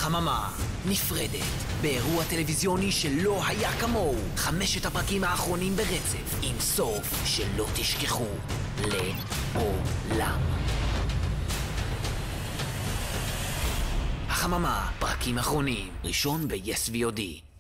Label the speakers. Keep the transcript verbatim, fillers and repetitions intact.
Speaker 1: החממה נפרדת באירוע טלוויזיוני שלא היה כמוהו. חמשת הפרקים האחרונים ברצף עם סוף שלא תשכחו לעולם. החממה, פרקים אחרונים, ראשון ב-יס וי או די.